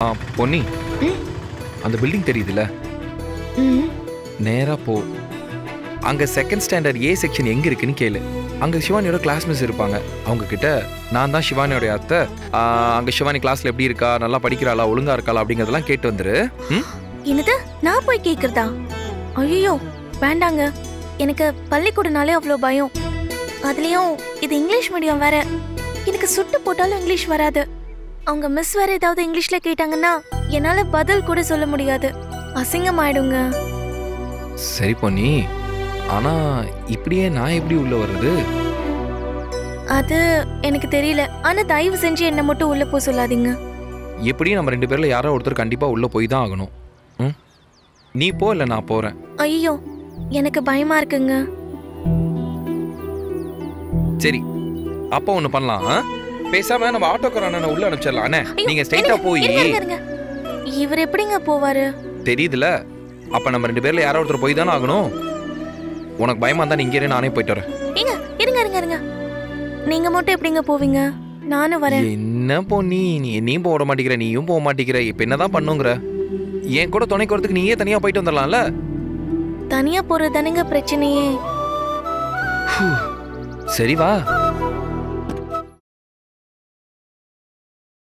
பொன்னி, அந்த பில்டிங் தெரியுதுல்ல, நேரா போ. அங்க செகண்ட் ஸ்டாண்டர்ட் ஏ செக்ஷன் எங்க இருக்குன்னு கேளு. அங்க சிவானியோட கிளாஸ் மிஸ் இருப்பாங்க. அவங்க கிட்ட நான் தான் சிவானியோட அத்தை, அங்க சிவானி கிளாஸ்ல எப்படி இருக்கா, நல்லா படிக்கிறாளா, ஒழுங்கா இருக்காளா அப்படிங்கறதெல்லாம் கேட்டு வந்துரு. என்னது, நான் போய் கேக்குறதா? ஐயோ வேண்டாங்க, எனக்கு பள்ளிக்கூடனாலே அவ்வளோ பயம். அதுலயும் இது இங்கிலீஷ் மீடியம் வேற. எனக்கு சுட்டு போட்டாலும் இங்கிலீஷ் வராது. அவங்க மிஸ் வேற ஏதாவது இங்கிலீஷ்ல கேட்டாங்கன்னா என்னால பதில் கூட சொல்ல முடியாது. அசிங்கமாயிடுங்க. சரி பொன்னி, ஆனா இப்படியே நான் எப்படி உள்ள வர்றது? அது எனக்கு தெரியல. ஆனா தயவு செஞ்சு என்ன மட்டும் உள்ள போக சொல்லாதீங்க. எப்படியும் நம்ம 2 பேர்ல யாரோ ஒருத்தர் கண்டிப்பா உள்ள போய் தான் ஆகணும். நீ போ, இல்ல நான் போறேன். ஐயோ எனக்கு பயமா இருக்குங்க. சரி, அப்போ ஒண்ணு பண்ணலாம். பேசாம நம்ம ஆட்டோக்கார அண்ணனை உள்ள அனுப்பிச்சிடலாம். அண்ணே, நீங்க ஸ்ட்ரைட்டா போய். இவர் எப்படிங்க போவாரு? தெரியுதுல, அப்ப நம்ம 2 பேர்ல யாரோ ஒருத்தர் போய் தானே ஆகணும். உனக்கு பயமா இருந்தா நீங்க இரு, நானே போயிட்டு வரேன். இருங்க, நீங்க மட்டும் எப்படிங்க போவீங்க? நானும் வரேன். என்ன பொன்னி, நீயும் போக மாட்டேங்கிற, நீயும் போக மாட்டேங்கிற. இப்ப என்னதான் பண்ணுங்கிற? என் கூட துணைக்கு வரதுக்கு நீயே தனியா போயிட்டு வந்துடலாம்ல. தனியா போறது தானேங்க பிரச்சனையே. சரி வா.